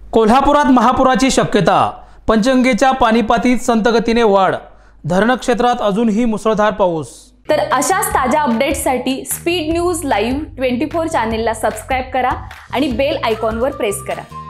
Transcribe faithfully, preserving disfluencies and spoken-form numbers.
कोल्हापुरात महापुराची शक्यता, पंचगंगेच्या पाणीपातीत संतगतीने वाढ, धरण क्षेत्रात अजूनही मुसळधार पाऊस। तर अशाच ताज्या अपडेट्ससाठी speed news live twenty four चॅनेलला सबस्क्राइब करा आणि बेल आयकॉनवर प्रेस करा।